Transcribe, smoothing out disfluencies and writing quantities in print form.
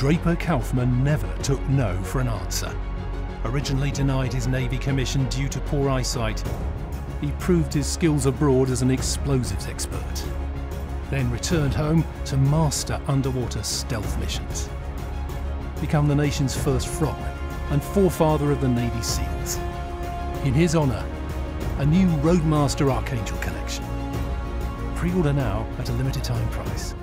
Draper Kaufman never took no for an answer. Originally denied his Navy commission due to poor eyesight, he proved his skills abroad as an explosives expert, then returned home to master underwater stealth missions. Become the nation's first frogman and forefather of the Navy SEALs. In his honour, a new Roadmaster Archangel collection. Pre-order now at a limited time price.